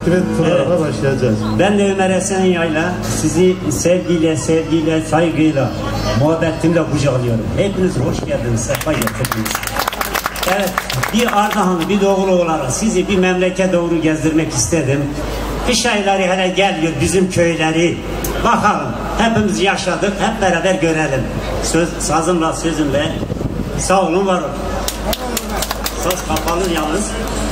Evet, programa başlayacağız. Ben de Ömer Esen Yayla, sizi sevgiyle, saygıyla, muhabbetimle kucaklıyorum. Hepiniz hoş geldiniz, sefa getirdiniz. Evet, bir Ardahanlı, bir Doğulu olarak sizi bir memleket doğru gezdirmek istedim. Kış ayları hele geliyor bizim köyleri. Bakalım, hepimiz yaşadık, hep beraber görelim. Sazımla, sözümle. Sağ olun, var olun. Saz kapalı yalnız.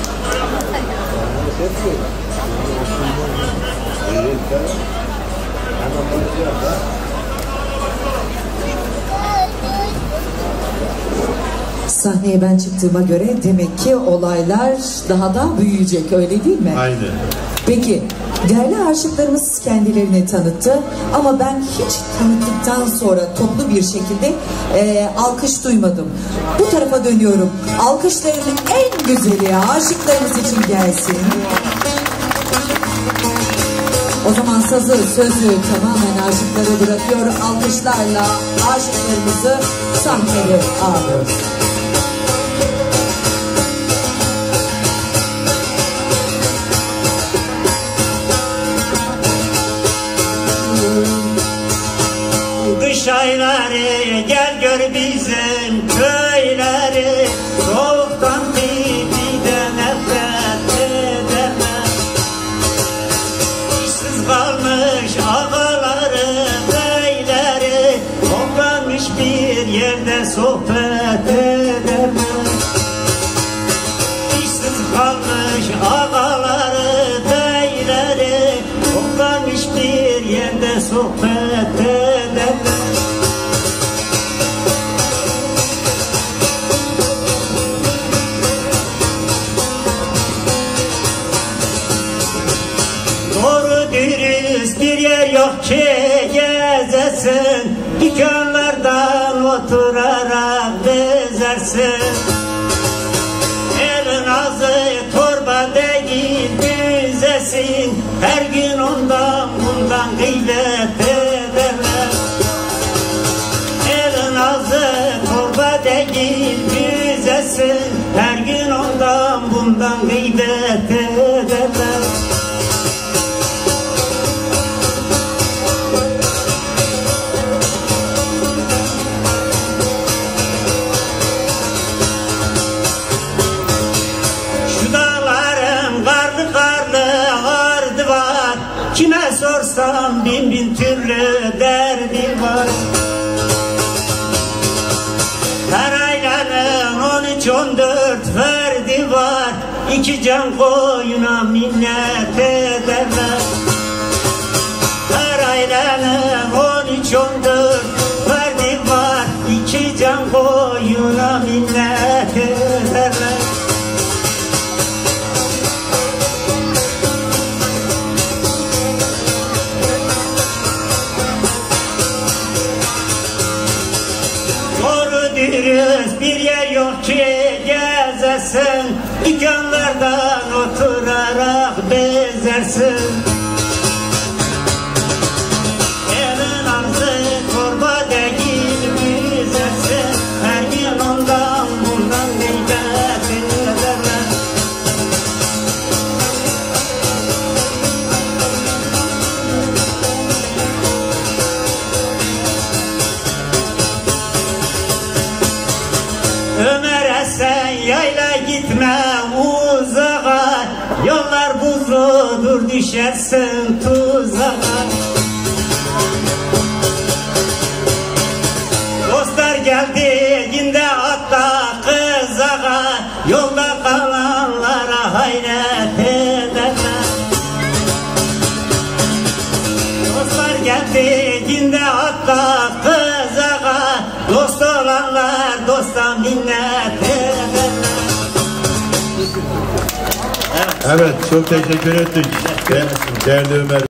Sahneye ben çıktığıma göre demek ki olaylar daha da büyüyecek, öyle değil mi? Aynen. Peki, değerli aşıklarımız kendilerini tanıttı ama ben hiç tanıttıktan sonra toplu bir şekilde alkış duymadım. Bu tarafa dönüyorum. Alkışların en güzeli aşıklarımız için gelsin. O zaman sazı, sözü tamamen aşıklara bırakıyor. Alkışlarla aşıklarımızı sahneye alıyoruz. Kış ayları gel gör bizim köyleri, soğuktan dibide nefret edemez. İşsiz kalmış ağaları, beyleri, toplanmış bir yerde sohbet edemez. İşsiz kalmış ağaları, beyleri, toplanmış bir yerde sohbet edemez. Dürüst bir yer yok ki gezesin, dükkanlardan oturarak bezersin. Elin ağzı torba değil büzesin, her gün ondan bundan gıybet ederler. Elin ağzı torba değil büzesin, her gün ondan bundan gıybet ederler. Kime sorsam bin türlü derdi var. Her ailenin 13-14 ferdi var. İki can koyuna minnet ederler. Her ailenin 13-14 ferdi var. İki can koyuna minnet ederler. Dürüst bir yer yok ki gezesin, dükkanlardan oturarak bezersin. Elin ağzı torba değil büzersin, her gün ondan bundan gıybet ederler. Ömer Esen Yayla gitme uzağa, yollar buzludur düşersin tuzağa. Dostlar geldiğinde atla kızağa, yolda kalanlara hayret ederler. Dostlar geldiğinde atla kızağa, dost olanlar dosta minnet ederler. Evet, çok teşekkür ettik. Değerli Ömer.